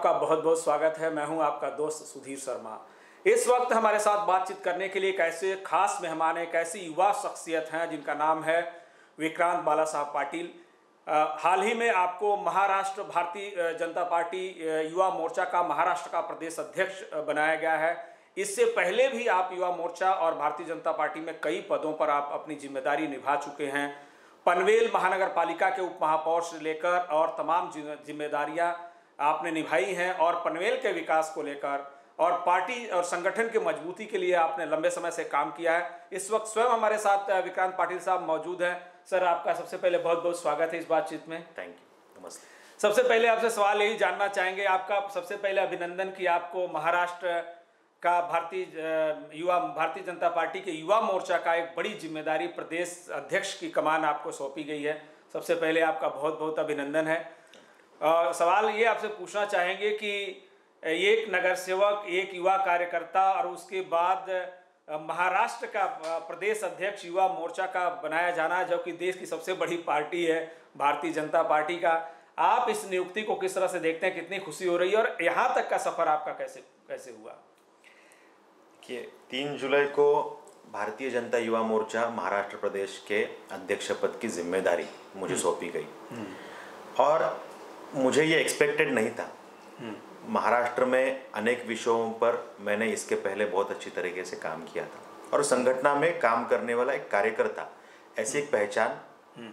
आपका बहुत बहुत स्वागत है। मैं हूं आपका दोस्त सुधीर शर्मा। इस वक्त हमारे साथ बातचीत करने के लिए एक ऐसे खास मेहमान हैं, एक ऐसी युवा शख्सियत हैं जिनका नाम है विक्रांत बाला साहब पाटिल। हाल ही में आपको महाराष्ट्र भारतीय जनता पार्टी युवा मोर्चा का महाराष्ट्र का प्रदेश अध्यक्ष बनाया गया है। इससे पहले भी आप युवा मोर्चा और भारतीय जनता पार्टी में कई पदों पर आप अपनी जिम्मेदारी निभा चुके हैं। पनवेल महानगर पालिका के उप महापौर से लेकर और तमाम जिम्मेदारियां आपने निभाई हैं और पनवेल के विकास को लेकर और पार्टी और संगठन की मजबूती के लिए आपने लंबे समय से काम किया है। इस वक्त स्वयं हमारे साथ विक्रांत पाटिल साहब मौजूद हैं। सर, आपका सबसे पहले बहुत बहुत स्वागत है इस बातचीत में। थैंक यू, नमस्ते। सबसे पहले आपसे सवाल यही जानना चाहेंगे, आपका सबसे पहले अभिनंदन कि आपको महाराष्ट्र का भारतीय जनता पार्टी के युवा मोर्चा का एक बड़ी जिम्मेदारी प्रदेश अध्यक्ष की कमान आपको सौंपी गई है। सबसे पहले आपका बहुत बहुत अभिनंदन है। सवाल ये आपसे पूछना चाहेंगे कि एक नगर सेवक, एक युवा कार्यकर्ता और उसके बाद महाराष्ट्र का प्रदेश अध्यक्ष युवा मोर्चा का बनाया जाना, जो कि देश की सबसे बड़ी पार्टी है भारतीय जनता पार्टी का, आप इस नियुक्ति को किस तरह से देखते हैं? कितनी खुशी हो रही है और यहाँ तक का सफर आपका कैसे हुआ? 3 जुलाई को भारतीय जनता युवा मोर्चा महाराष्ट्र प्रदेश के अध्यक्ष पद की जिम्मेदारी मुझे सौंपी गई और मुझे ये एक्सपेक्टेड नहीं था। महाराष्ट्र में अनेक विषयों पर मैंने इसके पहले बहुत अच्छी तरीके से काम किया था और संगठन में काम करने वाला एक कार्यकर्ता, ऐसी एक पहचान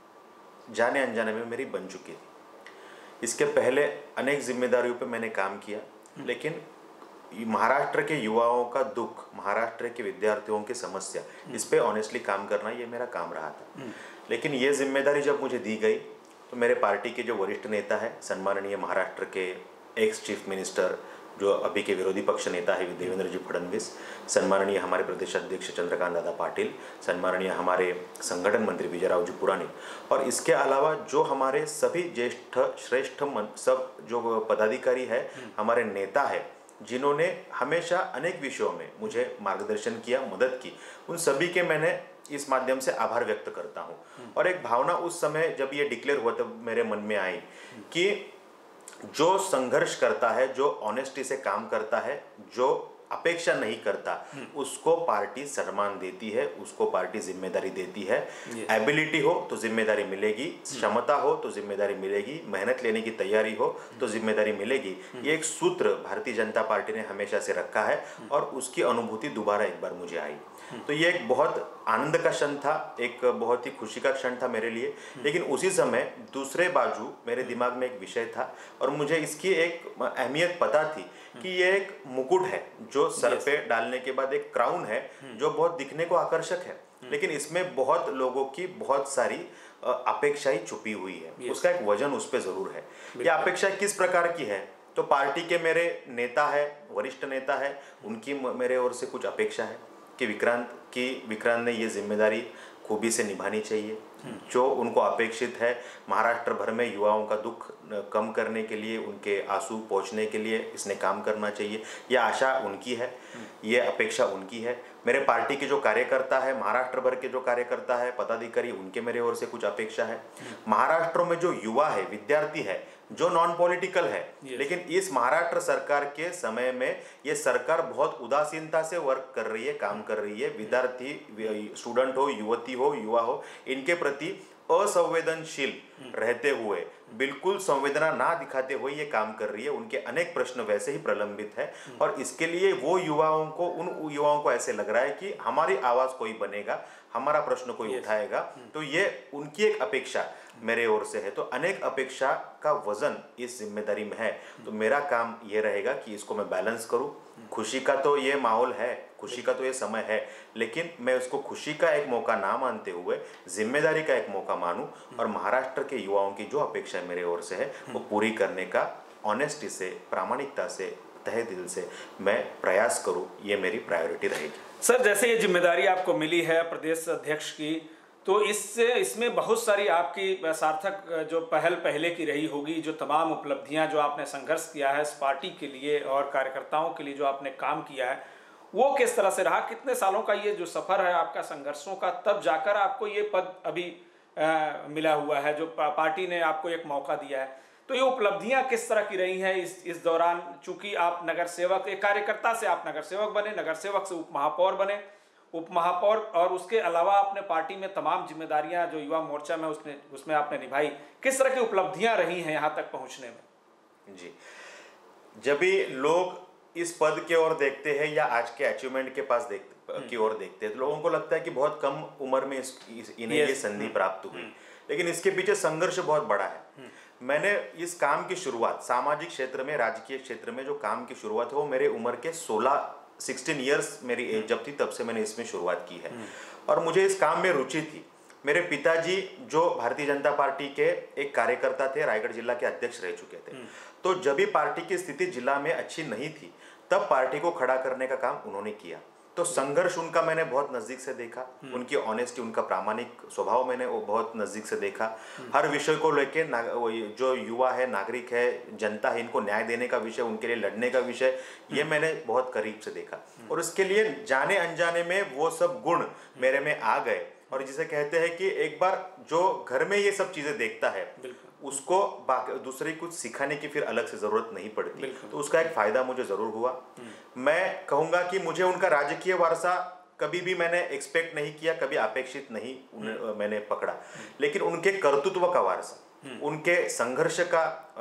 जाने अनजाने में मेरी बन चुकी थी। इसके पहले अनेक जिम्मेदारियों पे मैंने काम किया, लेकिन महाराष्ट्र के युवाओं का दुख, महाराष्ट्र के विद्यार्थियों की समस्या, इस पे ऑनेस्टली काम करना ये मेरा काम रहा था। लेकिन ये जिम्मेदारी जब मुझे दी गई तो मेरे पार्टी के जो वरिष्ठ नेता है, सम्माननीय महाराष्ट्र के एक्स चीफ मिनिस्टर, जो अभी के विरोधी पक्ष नेता है देवेंद्र जी फडणवीस, सम्माननीय हमारे प्रदेश अध्यक्ष चंद्रकांत दादा पाटिल, सम्माननीय हमारे संगठन मंत्री विजयराव जी पुरानी, और इसके अलावा जो हमारे सभी ज्येष्ठ श्रेष्ठ सब जो पदाधिकारी है, हमारे नेता है, जिन्होंने हमेशा अनेक विषयों में मुझे मार्गदर्शन किया, मदद की, उन सभी के मैंने इस माध्यम से आभार व्यक्त करता हूँ। और एक भावना उस समय जब ये डिक्लेयर हुआ तब मेरे मन में आई कि जो संघर्ष करता है, जो ऑनेस्टी से काम करता है, जो अपेक्षा नहीं करता, उसको पार्टी सम्मान देती है, उसको पार्टी जिम्मेदारी देती है। एबिलिटी हो तो जिम्मेदारी मिलेगी, क्षमता हो तो जिम्मेदारी मिलेगी, मेहनत लेने की तैयारी हो तो जिम्मेदारी मिलेगी। ये एक सूत्र भारतीय जनता पार्टी ने हमेशा से रखा है और उसकी अनुभूति दोबारा एक बार मुझे आई। तो ये एक बहुत आनंद का क्षण था, एक बहुत ही खुशी का क्षण था मेरे लिए। लेकिन उसी समय दूसरे बाजू मेरे दिमाग में एक विषय था और मुझे इसकी एक अहमियत पता थी कि ये एक मुकुट है जो सर पे डालने के बाद एक क्राउन है जो बहुत दिखने को आकर्षक है, लेकिन इसमें बहुत लोगों की बहुत सारी अपेक्षाएं छुपी हुई है। उसका एक वजन उस पे जरूर है। ये अपेक्षा किस प्रकार की है? तो पार्टी के मेरे नेता है, वरिष्ठ नेता है, उनकी मेरे ओर से कुछ अपेक्षा है कि विक्रांत ने ये जिम्मेदारी खूबी से निभानी चाहिए। जो उनको अपेक्षित है, महाराष्ट्र भर में युवाओं का दुख कम करने के लिए, उनके आंसू पोंछने के लिए इसने काम करना चाहिए। यह आशा उनकी है, ये अपेक्षा उनकी है। मेरे पार्टी के जो कार्यकर्ता है, महाराष्ट्र भर के जो कार्यकर्ता है, पदाधिकारी, उनके मेरे ओर से कुछ अपेक्षा है। महाराष्ट्र में जो युवा है, विद्यार्थी है, जो नॉन पॉलिटिकल है, लेकिन इस महाराष्ट्र सरकार के समय में ये सरकार बहुत उदासीनता से वर्क कर रही है, काम कर रही है। विद्यार्थी, स्टूडेंट हो, युवती हो, युवा हो, इनके प्रति असंवेदनशील रहते हुए, बिल्कुल संवेदना ना दिखाते हुए ये काम कर रही है। उनके अनेक प्रश्न वैसे ही प्रलंबित है और इसके लिए उन युवाओं को ऐसे लग रहा है कि हमारी आवाज कोई बनेगा, हमारा प्रश्न कोई उठाएगा। तो ये उनकी एक अपेक्षा मेरे ओर से है। तो अनेक अपेक्षा का वजन इस जिम्मेदारी में है। तो मेरा काम ये रहेगा कि इसको मैं बैलेंस करूं। खुशी का तो ये माहौल है, खुशी का तो ये समय है, लेकिन मैं उसको खुशी का एक मौका ना मानते हुए जिम्मेदारी का एक मौका मानूं और महाराष्ट्र के युवाओं की जो अपेक्षा मेरे ओर से है वो पूरी करने का ऑनेस्टी से, प्रामाणिकता से, तहे दिल से मैं प्रयास करूं। ये मेरी प्रायोरिटी रहेगी। सर, जैसे ये जिम्मेदारी आपको मिली है प्रदेश अध्यक्ष की, तो इसमें बहुत सारी आपकी सार्थक जो पहल पहले की रही होगी, जो तमाम उपलब्धियां जो आपने संघर्ष किया है इस पार्टी के लिए और कार्यकर्ताओं के लिए जो आपने काम किया है, वो किस तरह से रहा? कितने सालों का ये जो सफ़र है आपका संघर्षों का, तब जाकर आपको ये पद अभी मिला हुआ है, जो पार्टी ने आपको एक मौका दिया है। तो ये उपलब्धियां किस तरह की रही हैं इस दौरान, चूंकि आप नगर सेवक, एक कार्यकर्ता से आप नगर सेवक बने, नगर सेवक से उप महापौर बने, उप महापौर, और उसके अलावा आपने पार्टी में तमाम जिम्मेदारियां जो युवा मोर्चा में उसमें आपने निभाई। किस तरह की उपलब्धियां रही हैं यहाँ तक पहुँचने में? जी, जब भी लोग इस पद की ओर देखते हैं या आज के अचीवमेंट के पास की ओर देखते हैं तो लोगों को लगता है कि बहुत कम उम्र में इन्हें ये संधि प्राप्त हुई, लेकिन इसके पीछे संघर्ष बहुत बड़ा है। मैंने इस काम की शुरुआत सामाजिक क्षेत्र में, राजकीय क्षेत्र में जो काम की शुरुआत है वो मेरे उम्र के 16 ईयर्स मेरी एज जब थी तब से मैंने इसमें शुरुआत की है और मुझे इस काम में रुचि थी। मेरे पिताजी जो भारतीय जनता पार्टी के एक कार्यकर्ता थे, रायगढ़ जिला के अध्यक्ष रह चुके थे, तो जब भी पार्टी की स्थिति जिला में अच्छी नहीं थी तब पार्टी को खड़ा करने का काम उन्होंने किया। तो संघर्ष उनका मैंने बहुत नजदीक से देखा, उनकी ऑनेस्टी, उनका प्रामाणिक स्वभाव मैंने वो बहुत नजदीक से देखा। हर विषय को लेके जो युवा है, नागरिक है, जनता है, इनको न्याय देने का विषय, उनके लिए लड़ने का विषय, ये मैंने बहुत करीब से देखा और इसके लिए जाने अनजाने में वो सब गुण मेरे में आ गए। और जिसे कहते हैं कि एक बार जो घर में ये सब चीजें देखता है उसको दूसरे कुछ सिखाने की फिर अलग से जरूरत नहीं पड़ती, तो उसका एक फायदा मुझे जरूर हुआ। मैं कहूंगा कि मुझे उनका राजकीय वारसा कभी भी मैंने एक्सपेक्ट नहीं किया, कभी अपेक्षित नहीं मैंने पकड़ा, लेकिन उनके कर्तृत्व का वारसा, उनके संघर्ष का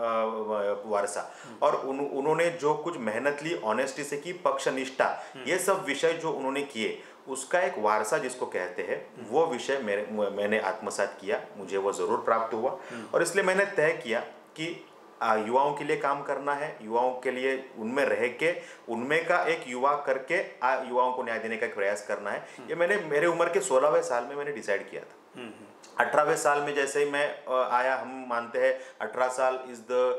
वारसा और उन्होंने जो कुछ मेहनत ली, ऑनेस्टी से की, पक्षनिष्ठा, ये सब विषय जो उन्होंने किए उसका एक वारसा जिसको कहते हैं वो विषय मैंने आत्मसात किया, मुझे वो जरूर प्राप्त हुआ और इसलिए मैंने तय किया कि युवाओं के लिए काम करना है, युवाओं के लिए उनमें रह के उनमें का एक युवा करके युवाओं को न्याय देने का एक प्रयास करना है। ये मैंने मेरे उम्र के 16वें साल में मैंने डिसाइड किया था। 18वें साल में जैसे ही मैं आया, हम मानते हैं 18 साल is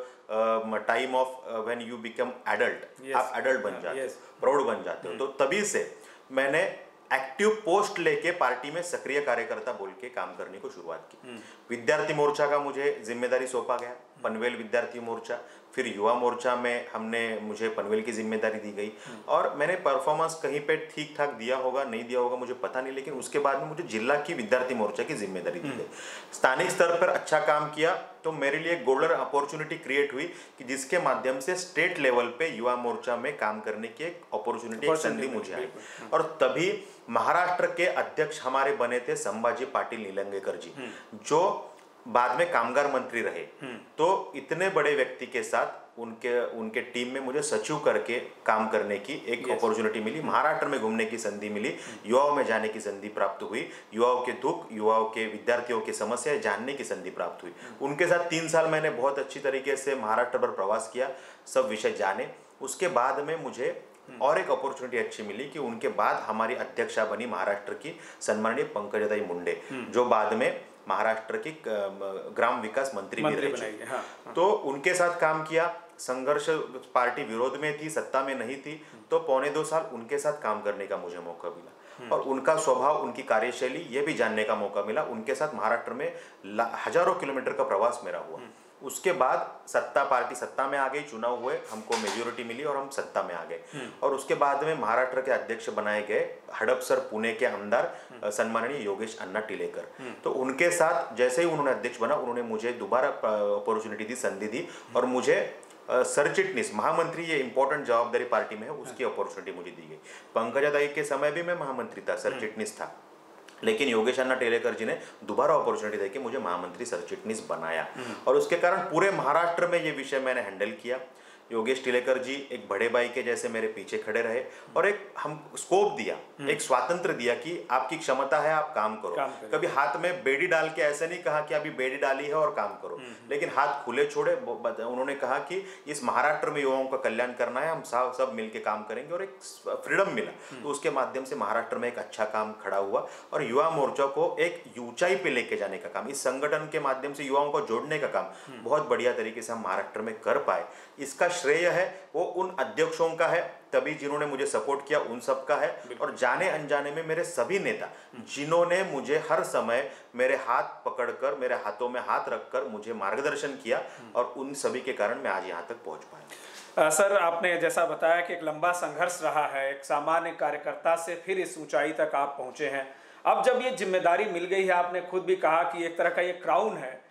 the time of when you become adult, आप एडल्ट बन जाते हो, प्रौढ़ बन जाते हो, तो तभी से मैंने एक्टिव पोस्ट लेके पार्टी में सक्रिय कार्यकर्ता बोल के काम करने को शुरुआत की। विद्यार्थी मोर्चा का मुझे जिम्मेदारी सौंपा गया, पनवेल विद्यार्थी मोर्चा, फिर युवा मोर्चा में मुझे पनवेल की जिम्मेदारी दी गई और मैंने परफॉर्मेंस कहीं पे ठीक ठाक दिया होगा, नहीं दिया होगा मुझे पता नहीं, लेकिन उसके बाद में मुझे जिला की विद्यार्थी मोर्चा की जिम्मेदारी दी गई। स्थानिक स्तर पर अच्छा काम किया तो मेरे लिए गोल्डन अपॉर्चुनिटी क्रिएट हुई कि जिसके माध्यम से स्टेट लेवल पे युवा मोर्चा में काम करने की एक अपॉर्चुनिटी, एक संधि मुझे आई और तभी महाराष्ट्र के अध्यक्ष हमारे बने थे संभाजी पाटिल निलंगेकर जी, जो बाद में कामगार मंत्री रहे। तो इतने बड़े व्यक्ति के साथ उनके टीम में मुझे सचिव करके काम करने की एक अपॉर्चुनिटी मिली, महाराष्ट्र में घूमने की संधि मिली, युवाओं में जाने की संधि प्राप्त हुई, युवाओं के दुख, युवाओं के, विद्यार्थियों की समस्याएं जानने की संधि प्राप्त हुई। उनके साथ 3 साल मैंने बहुत अच्छी तरीके से महाराष्ट्र पर प्रवास किया, सब विषय जाने। उसके बाद में मुझे और एक अपॉर्चुनिटी अच्छी मिली कि उनके बाद हमारी अध्यक्षा बनी महाराष्ट्र की सन्माननीय पंकजाताई मुंडे, जो बाद में महाराष्ट्र की ग्राम विकास मंत्री भी रहे। तो उनके साथ काम किया, संघर्ष, पार्टी विरोध में थी, सत्ता में नहीं थी, तो 1.25 साल उनके साथ काम करने का मुझे मौका मिला और उनका स्वभाव, उनकी कार्यशैली ये भी जानने का मौका मिला। उनके साथ महाराष्ट्र में हजारों किलोमीटर का प्रवास मेरा हुआ। उसके बाद पार्टी सत्ता में आ गई, चुनाव हुए, हमको मेजोरिटी मिली और हम सत्ता में आ गए और उसके बाद में महाराष्ट्र के अध्यक्ष बनाए गए हड़पसर पुणे के अंदर सन्माननीय योगेश अन्ना टिलेकर। तो उनके साथ जैसे ही उन्होंने अध्यक्ष बना, उन्होंने मुझे दोबारा अपॉर्चुनिटी दी, संधि दी और मुझे सरचिटनीस, महामंत्री, ये इंपॉर्टेंट जवाबदारी पार्टी में है, उसकी अपॉर्चुनिटी मुझे दी गई। पंकजाताई के समय भी मैं महामंत्री था, सरचिटनीस था, लेकिन योगेश अन्ना टेलेकर जी ने दोबारा अपॉर्चुनिटी देके मुझे महामंत्री सरचिटनीस बनाया और उसके कारण पूरे महाराष्ट्र में ये विषय मैंने हैंडल किया। योगेश टिलेकर जी एक बड़े भाई के जैसे मेरे पीछे खड़े रहे और एक हम स्कोप दिया, एक स्वातंत्र दिया कि आपकी क्षमता है, आप काम करो। कभी हाथ में बेड़ी डाल के ऐसे नहीं कहा कि अभी बेड़ी डाली है और काम करो, लेकिन हाथ खुले छोड़े। उन्होंने कहा कि इस महाराष्ट्र में युवाओं का कल्याण करना है, हम सब मिलके काम करेंगे और एक फ्रीडम मिला। तो उसके माध्यम से महाराष्ट्र में एक अच्छा काम खड़ा हुआ और युवा मोर्चा को एक ऊंचाई पे लेके जाने का काम, इस संगठन के माध्यम से युवाओं को जोड़ने का काम बहुत बढ़िया तरीके से हम महाराष्ट्र में कर पाए। इसका श्रेय है वो उन अध्यक्षों का है, तभी जिन्होंने मुझे सपोर्ट किया उन सब का है, और जाने अनजाने में मेरे सभी नेता जिन्होंने मुझे हर समय मेरे हाथ पकड़कर, मेरे हाथों में हाथ रखकर मुझे मार्गदर्शन किया और उन सभी के कारण मैं आज यहाँ तक पहुँच पाया। सर, आपने जैसा बताया कि एक लंबा संघर्ष रहा है, एक सामान्य कार्यकर्ता से फिर इस ऊंचाई तक आप पहुंचे हैं। अब जब ये जिम्मेदारी मिल गई है, आपने खुद भी कहा कि एक तरह का ये क्राउन है,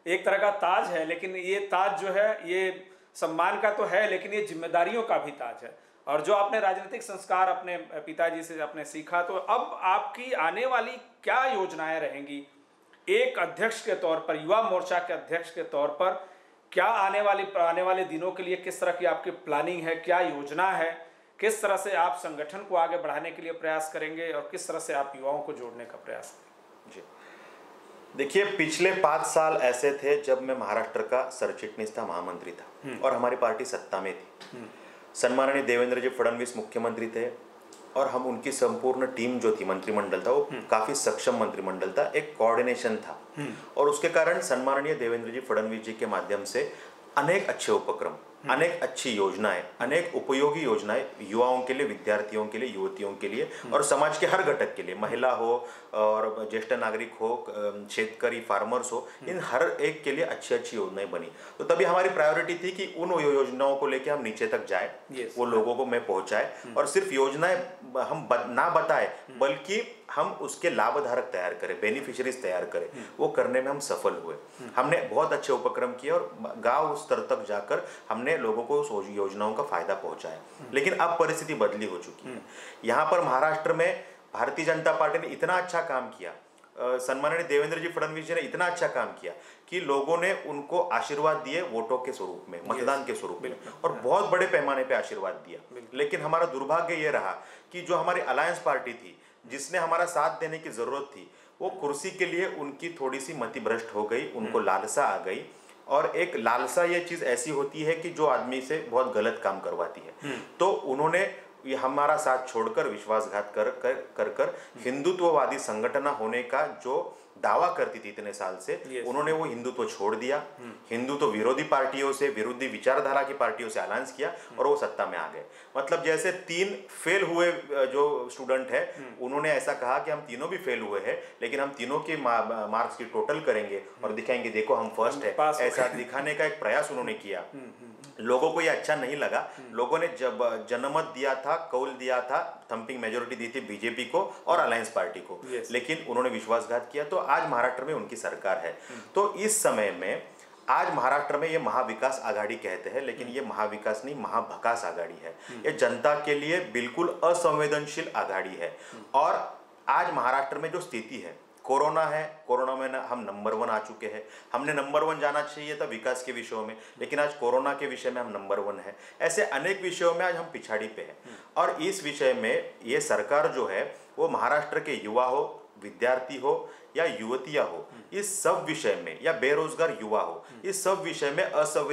एक तरह का ताज है, लेकिन ये ताज जो है ये सम्मान का तो है, लेकिन ये जिम्मेदारियों का भी ताज है। और जो आपने राजनीतिक संस्कार अपने पिताजी से आपने सीखा, तो अब आपकी आने वाली क्या योजनाएं रहेंगी एक अध्यक्ष के तौर पर, युवा मोर्चा के अध्यक्ष के तौर पर? क्या आने वाले दिनों के लिए किस तरह की आपकी प्लानिंग है, क्या योजना है, किस तरह से आप संगठन को आगे बढ़ाने के लिए प्रयास करेंगे और किस तरह से आप युवाओं को जोड़ने का प्रयास करेंगे? जी देखिए, पिछले 5 साल ऐसे थे जब मैं महाराष्ट्र का सरचिटनीस था, महामंत्री था और हमारी पार्टी सत्ता में थी। सम्माननीय देवेंद्र जी फडणवीस मुख्यमंत्री थे और हम उनकी संपूर्ण टीम जो थी, मंत्रिमंडल था, वो काफी सक्षम मंत्रिमंडल था, एक कोऑर्डिनेशन था और उसके कारण सम्माननीय देवेंद्र जी फडणवीस जी के माध्यम से अनेक अच्छे उपक्रम, अनेक अच्छी योजनाएं, अनेक उपयोगी योजनाएं युवाओं के लिए, विद्यार्थियों के लिए, युवतियों के लिए और समाज के हर घटक के लिए, महिला हो और ज्येष्ठ नागरिक हो, शेतकरी, फार्मर्स हो, इन हर एक के लिए अच्छी अच्छी योजनाएं बनी। तो तभी हमारी प्रायोरिटी थी कि उन योजनाओं को लेकर हम नीचे तक जाए, वो लोगों को में पहुंचाए और सिर्फ योजनाएं हम ना बताए बल्कि हम उसके लाभधारक तैयार करें, बेनिफिशियरीज तैयार करें। वो करने में हम सफल हुए। हमने बहुत अच्छे उपक्रम किए और गांव स्तर तक जाकर हमने लोगों को उस योजनाओं का फायदा पहुंचाया। लेकिन अब परिस्थिति बदली हो चुकी है। यहाँ पर महाराष्ट्र में भारतीय जनता पार्टी ने इतना अच्छा काम किया, सम्माननीय देवेंद्र जी फडणवीस जी ने इतना अच्छा काम किया कि लोगों ने उनको आशीर्वाद दिए वोटों के स्वरूप में, मतदान के स्वरूप में, और बहुत बड़े पैमाने पे आशीर्वाद दिया। लेकिन हमारा दुर्भाग्य ये रहा कि जो हमारी अलायंस पार्टी थी, जिसने हमारा साथ देने की जरूरत थी, वो कुर्सी के लिए उनकी थोड़ी सी मति भ्रष्ट हो गई, उनको लालसा आ गई। और एक लालसा ये चीज ऐसी होती है कि जो आदमी से बहुत गलत काम करवाती है। तो उन्होंने ये हमारा साथ छोड़कर विश्वासघात कर हिंदुत्ववादी संगठन होने का जो दावा करती थी इतने साल से, उन्होंने वो हिंदुत्व छोड़ दिया। हिंदुत्व विरोधी पार्टियों से, विरोधी विचारधारा की पार्टियों से अलायंस किया और वो सत्ता में आ गए। मतलब जैसे 3 फेल हुए जो स्टूडेंट है, उन्होंने ऐसा कहा कि हम तीनों भी फेल हुए हैं, लेकिन हम तीनों के मार्क्स की टोटल करेंगे और दिखाएंगे देखो हम फर्स्ट है, ऐसा दिखाने का एक प्रयास उन्होंने किया। लोगों को ये अच्छा नहीं लगा। लोगों ने जब जनमत दिया था, कौल दिया था, थंपिंग मेजोरिटी दी थी बीजेपी को और अलायंस पार्टी को, लेकिन उन्होंने विश्वासघात किया। तो आज महाराष्ट्र में उनकी सरकार है। तो इस समय में आज महाराष्ट्र में ये महाविकास आघाड़ी कहते हैं, लेकिन ये महाविकास नहीं, महाभकास आघाड़ी है। ये जनता के लिए बिल्कुल असंवेदनशील आघाड़ी है। और आज महाराष्ट्र में जो स्थिति है, कोरोना है, कोरोना में हम नंबर 1 आ चुके हैं। हमने नंबर 1 जाना चाहिए था विकास के विषयों में, लेकिन आज कोरोना के विषय में हम नंबर 1 है। ऐसे अनेक विषयों में आज हम पिछाड़ी पे हैं। और इस विषय में ये सरकार जो है, वो महाराष्ट्र के युवा हो, विद्यार्थी हो या युवतियां हो, इस सब विषय में, या बेरोजगार युवा हो, इस सब विषय में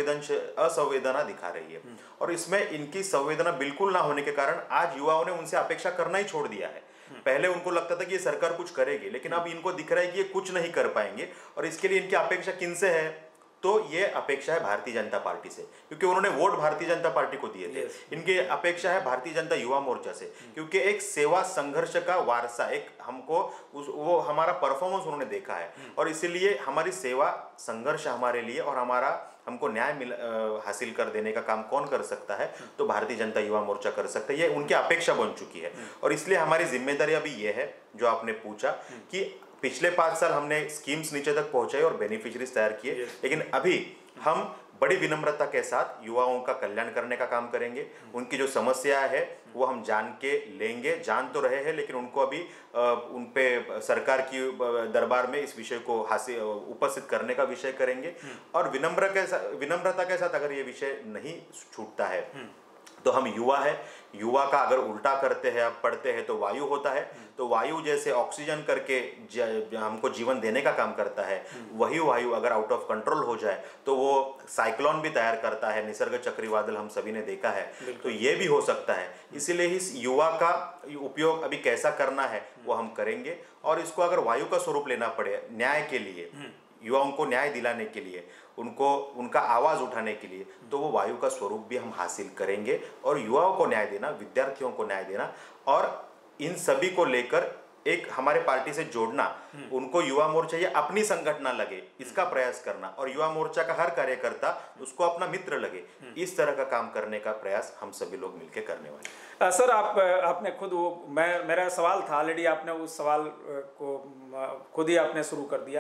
असंवेदना दिखा रही है। और इसमें इनकी संवेदना बिल्कुल ना होने के कारण आज युवाओं ने उनसे अपेक्षा करना ही छोड़ दिया है। पहले उनको लगता था कि ये सरकार कुछ करेगी, लेकिन अब इनको दिख रहा है कि ये कुछ नहीं कर पाएंगे। और इसके लिए इनकी अपेक्षा किनसे है? तो ये अपेक्षा है भारतीय जनता पार्टी से, क्योंकि उन्होंने वोट भारतीय जनता पार्टी को दिए थे। इनकी अपेक्षा है भारतीय जनता युवा मोर्चा से, क्योंकि एक सेवा संघर्ष का वारसा, एक हमको वो हमारा परफॉर्मेंस उन्होंने देखा है। और इसीलिए हमारी सेवा संघर्ष हमारे लिए, और हमको न्याय हासिल कर देने का काम कौन कर सकता है? तो भारतीय जनता युवा मोर्चा कर सकता है। ये उनकी अपेक्षा बन चुकी है। और इसलिए हमारी जिम्मेदारी अभी ये है, जो आपने पूछा, कि पिछले 5 साल हमने स्कीम्स नीचे तक पहुंचाई और बेनिफिशियरीज तैयार किए, लेकिन अभी हम बड़ी विनम्रता के साथ युवाओं का कल्याण करने का काम करेंगे। उनकी जो समस्या है वो हम जान के लेंगे, जान तो रहे हैं, लेकिन उनको अभी उन पे सरकार की दरबार में इस विषय को उपस्थित करने का विषय करेंगे। और विनम्रता के साथ अगर ये विषय नहीं छूटता है तो हम युवा है, युवा का अगर उल्टा करते हैं, पढ़ते हैं तो वायु होता है। तो वायु जैसे ऑक्सीजन करके हमको जीवन देने का काम करता है, वही वायु अगर आउट ऑफ कंट्रोल हो जाए तो वो साइक्लोन भी तैयार करता है, निसर्ग चक्रवादल हम सभी ने देखा है। तो ये भी हो सकता है। इसीलिए इस युवा का उपयोग अभी कैसा करना है वो हम करेंगे। और इसको अगर वायु का स्वरूप लेना पड़े न्याय के लिए, युवाओं को न्याय दिलाने के लिए, उनको उनका आवाज उठाने के लिए, तो वो वायु का स्वरूप भी हम हासिल करेंगे। और युवाओं को न्याय देना, विद्यार्थियों को न्याय देना, और इन सभी को लेकर एक हमारे पार्टी से जोड़ना, उनको युवा मोर्चा ये अपनी संगठन लगे इसका प्रयास करना, और युवा मोर्चा का हर कार्यकर्ता उसको अपना मित्र लगे, इस तरह का काम करने का प्रयास हम सभी लोग मिलकर करने वाले। सर, आपने खुद मेरा सवाल था ऑलरेडी, आपने उस सवाल को खुद ही आपने शुरू कर दिया।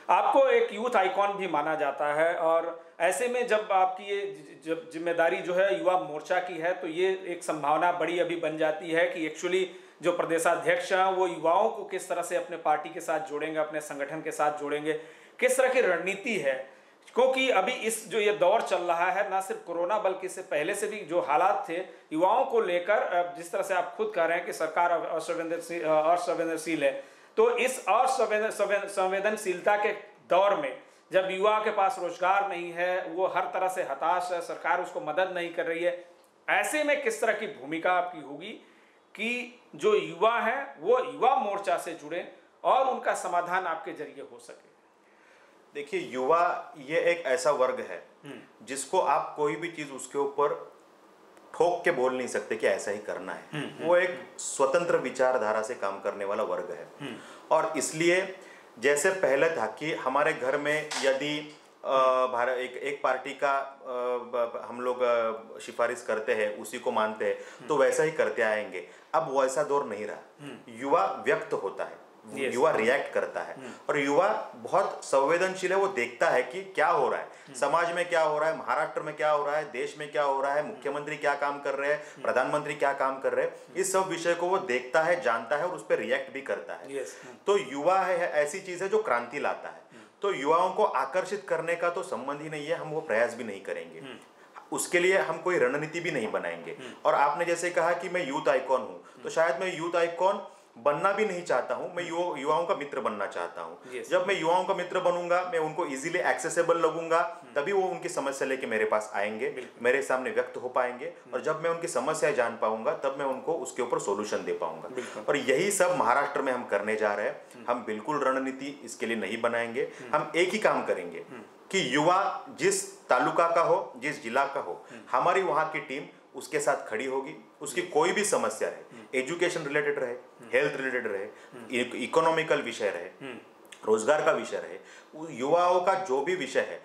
आपको एक यूथ आइकॉन भी माना जाता है, और ऐसे में जब आपकी ये जब जिम्मेदारी जो है युवा मोर्चा की है, तो ये एक संभावना बड़ी अभी बन जाती है कि एक्चुअली जो प्रदेशाध्यक्ष हैं वो युवाओं को किस तरह से अपने पार्टी के साथ जोड़ेंगे, अपने संगठन के साथ जोड़ेंगे, किस तरह की रणनीति है। क्योंकि अभी इस जो ये दौर चल रहा है, ना सिर्फ कोरोना बल्कि इससे पहले से भी जो हालात थे युवाओं को लेकर, जिस तरह से आप खुद कह रहे हैं कि सरकार असंवेदनशील है, तो इस असंवेदनशीलता के दौर में जब युवा के पास रोजगार नहीं है, वो हर तरह से हताश है, सरकार उसको मदद नहीं कर रही है, ऐसे में किस तरह की भूमिका आपकी होगी कि जो युवा हैं वो युवा मोर्चा से जुड़े और उनका समाधान आपके जरिए हो सके। देखिए, युवा ये एक ऐसा वर्ग है जिसको आप कोई भी चीज उसके ऊपर ठोक के बोल नहीं सकते कि ऐसा ही करना है। वो एक स्वतंत्र विचारधारा से काम करने वाला वर्ग है। और इसलिए जैसे पहले था कि हमारे घर में यदि एक पार्टी का हम लोग सिफारिश करते हैं, उसी को मानते हैं, तो वैसा ही करते आएंगे। अब वैसा दौर नहीं रहा। युवा व्यक्त होता है, युवा रिएक्ट करता है, और युवा बहुत संवेदनशील है। वो देखता है कि क्या हो रहा है, समाज में क्या हो रहा है, महाराष्ट्र में क्या हो रहा है, देश में क्या हो रहा है, मुख्यमंत्री क्या काम कर रहे हैं, प्रधानमंत्री क्या काम कर रहे हैं, इस सब विषय को वो देखता है, जानता है और उस पर रिएक्ट भी करता है। तो युवा है ऐसी चीज है जो क्रांति लाता है। तो युवाओं को आकर्षित करने का तो संबंध ही नहीं है, हम वो प्रयास भी नहीं करेंगे, उसके लिए हम कोई रणनीति भी नहीं बनाएंगे। और आपने जैसे कहा कि मैं यूथ आइकॉन हूं, तो शायद मैं यूथ आइकॉन बनना भी नहीं चाहता हूं, मैं युवाओं का मित्र बनना चाहता हूं। जब मैं युवाओं का मित्र बनूंगा, मैं उनको इजीली एक्सेसिबल लगूंगा, तभी वो उनकी समस्या लेके मेरे पास आएंगे, मेरे सामने व्यक्त हो पाएंगे, और जब मैं उनकी समस्या जान पाऊंगा तब मैं उनको उसके ऊपर सॉल्यूशन दे पाऊंगा। और यही सब महाराष्ट्र में हम करने जा रहे हैं। हम बिल्कुल रणनीति इसके लिए नहीं बनाएंगे। हम एक ही काम करेंगे कि युवा जिस तालुका का हो, जिस जिला का हो, हमारी वहां की टीम उसके साथ खड़ी होगी। उसकी कोई भी समस्या रहे, एजुकेशन रिलेटेड रहे, हेल्थ रिलेटेड रहे, इकोनॉमिकल विषय रहे, रोजगार का विषय रहे, युवाओं का जो भी विषय है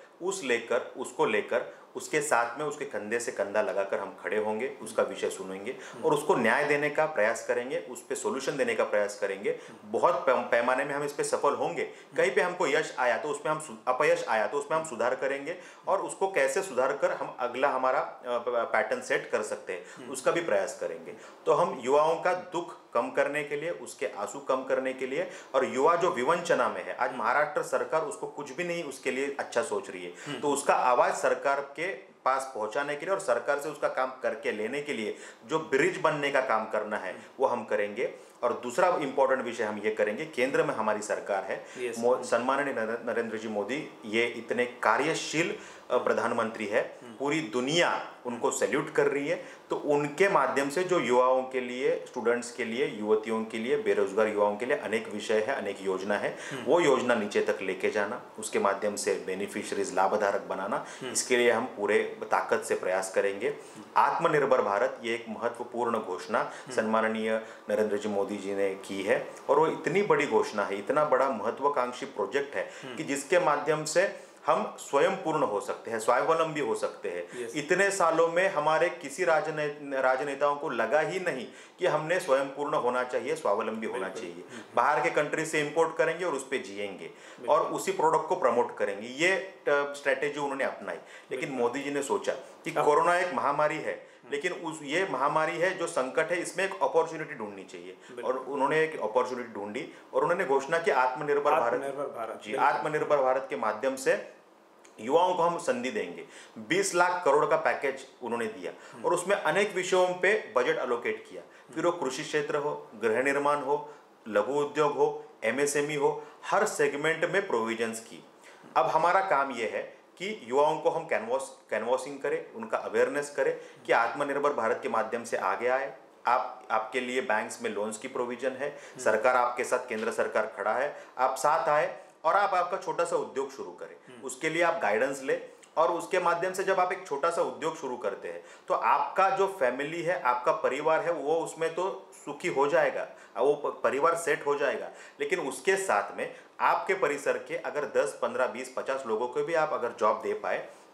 उसको लेकर उसके साथ में उसके कंधे से कंधा लगाकर हम खड़े होंगे, उसका विषय सुनेंगे और उसको न्याय देने का प्रयास करेंगे, उस पर सोल्यूशन देने का प्रयास करेंगे। बहुत पैमाने में हम इस पे सफल होंगे। कहीं पे हमको यश आया तो उसमें हम अपयश आया तो उसमें हम सुधार करेंगे, और उसको कैसे सुधार कर हम अगला हमारा पैटर्न सेट कर सकते हैं उसका भी प्रयास करेंगे। तो हम युवाओं का दुख कम करने के लिए, उसके आंसू कम करने के लिए, और युवा जो विवंचना में है, आज महाराष्ट्र सरकार उसको कुछ भी नहीं उसके लिए अच्छा सोच रही है, तो उसका आवाज सरकार के पास पहुंचाने के लिए और सरकार से उसका काम करके लेने के लिए जो ब्रिज बनने का काम करना है वो हम करेंगे। और दूसरा इंपॉर्टेंट विषय हम ये करेंगे, केंद्र में हमारी सरकार है, सम्माननीय नरेंद्र जी मोदी ये इतने कार्यशील प्रधानमंत्री है, पूरी दुनिया उनको सैल्यूट कर रही है। तो उनके माध्यम से जो युवाओं के लिए, स्टूडेंट्स के लिए, युवतियों के लिए, बेरोजगार युवाओं के लिए अनेक विषय है, अनेक योजना है, वो योजना नीचे तक लेके जाना, उसके माध्यम से बेनिफिशियरीज लाभधारक बनाना, इसके लिए हम पूरे ताकत से प्रयास करेंगे। आत्मनिर्भर भारत ये एक महत्वपूर्ण घोषणा सम्माननीय नरेंद्र जी मोदी जी ने की है, और वो इतनी बड़ी घोषणा है, इतना बड़ा महत्वाकांक्षी प्रोजेक्ट है कि जिसके माध्यम से हम स्वयं पूर्ण हो सकते हैं, स्वावलंबी हो सकते हैं। इतने सालों में हमारे किसी राजनेताओं को लगा ही नहीं कि हमने स्वयं पूर्ण होना चाहिए, स्वावलंबी होना चाहिए। बाहर के कंट्री से इंपोर्ट करेंगे और उस पर जिएंगे और उसी प्रोडक्ट को प्रमोट करेंगे, ये स्ट्रेटेजी उन्होंने अपनाई। लेकिन मोदी जी ने सोचा कि कोरोना एक महामारी है, लेकिन ये महामारी है जो संकट है, इसमें एक अपॉर्चुनिटी ढूंढनी चाहिए, और उन्होंने एक अपॉर्चुनिटी ढूंढी और उन्होंने घोषणा की आत्मनिर्भर भारत जी, आत्मनिर्भर भारत के माध्यम से युवाओं को हम संधि देंगे। 20 लाख करोड़ का पैकेज उन्होंने दिया और उसमें अनेक विषयों पे बजट एलोकेट किया, फिर वो कृषि क्षेत्र हो, गृह निर्माण हो, लघु उद्योग हो, एमएसएमई हो, हर सेगमेंट में प्रोविजंस की। अब हमारा काम यह है कि युवाओं को हम कैनवॉसिंग करें, उनका अवेयरनेस करें कि आत्मनिर्भर भारत के माध्यम से आगे आए। आपके लिए बैंक्स में लोन्स की प्रोविजन है, सरकार आपके साथ, केंद्र सरकार खड़ा है, आप साथ आए और आप आपका छोटा सा उद्योग शुरू करें। उसके लिए आप गाइडेंस ले, और उसके माध्यम से जब आप एक छोटा सा उद्योग शुरू करते हैं तो आपका जो फैमिली है, आपका परिवार है, वो उसमें तो सुखी हो जाएगा, वो परिवार सेट हो जाएगा। लेकिन उसके साथ में आपके परिसर के अगर 10, 15, 20, 50 लोगों को भी आप अगर जॉब दे पाए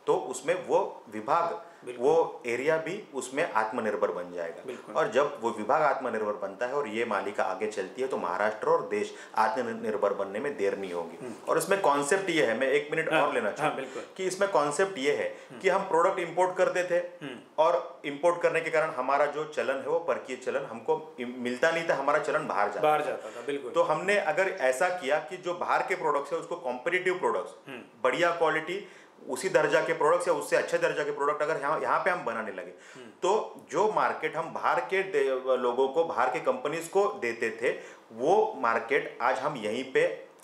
तो उसमें वो विभाग, वो एरिया भी उसमें आत्मनिर्भर बन जाएगा। और जब वो विभाग आत्मनिर्भर बनता है और ये मालिका आगे चलती है तो महाराष्ट्र और देश आत्मनिर्भर बनने में देर नहीं होगी। और इसमें कॉन्सेप्ट ये है, मैं 1 मिनट और लेना चाहूँगा कि इसमें कॉन्सेप्ट ये है कि हम प्रोडक्ट इंपोर्ट करते थे और इंपोर्ट करने के कारण हमारा जो चलन है वो परकीय चलन हमको मिलता नहीं था, हमारा चलन बाहर जाता था। बिल्कुल। तो हमने अगर ऐसा किया कि जो बाहर के प्रोडक्ट्स है उसको कॉम्पिटिटिव प्रोडक्ट्स, बढ़िया क्वालिटी, उसी दर्जा के प्रोडक्ट्स या उससे अच्छे दर्जा के प्रोडक्ट अगर यहाँ पे हम बनाने लगे तो जो मार्केट हम बाहर के लोगों को, बाहर के कंपनीज को देते थे, वो मार्केट आज हम यहीं पे